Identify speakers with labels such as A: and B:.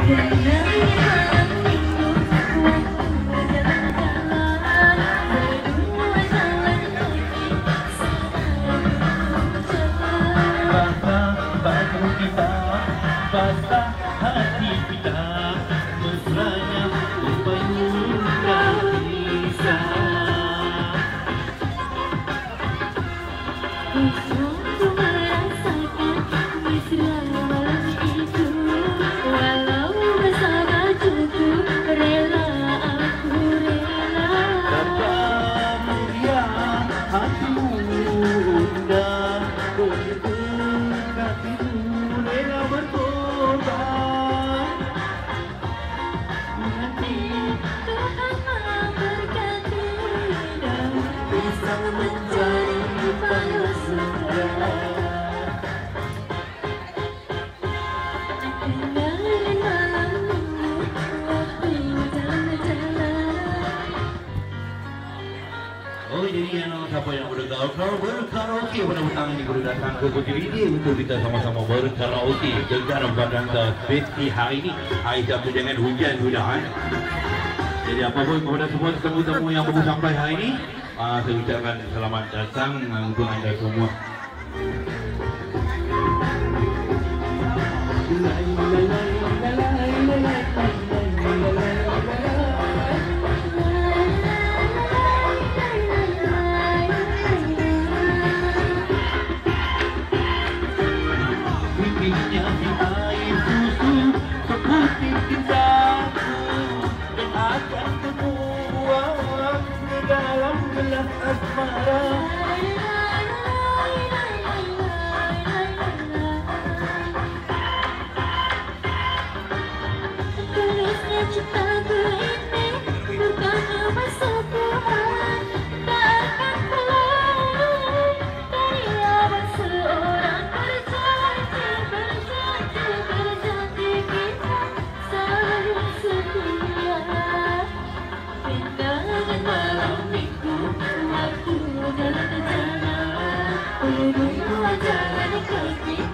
A: Basah hati kita mesranya berpayung kisah.
B: Aku merasakan mesra malam itu, walau bersama cukup rela, aku rela.
A: Kata mulia hatimu indah, berdekat itu rela berkorban.
B: Nanti Tuhan memberkati dan bisa menjadi balas surga. Kenangan malammu waktu jalan-jalan.
A: Oh, jadi siapa yang berkaraoke pada petang ini boleh datang ke Kota Lidi untuk kita sama-sama berkaraoke gegar badan ke festi hari ini. Hari Sabtu jangan hujan-hujan. Jadi apapun kepada semua tetamu-tetamu yang baru sampai hari ini, saya ucapkan selamat datang untuk anda semua. Pipinya di air susu seperti cintaku, dan akan terbuang ke dalam belas asmara.
B: Tulisnya cintaku ini bukannya masa Tuhan, tak akan berlalu dari ada seorang berjanji kita selalu setia. Pindangan malam minggu waktu jalan-jalan, berdua jalan kaki.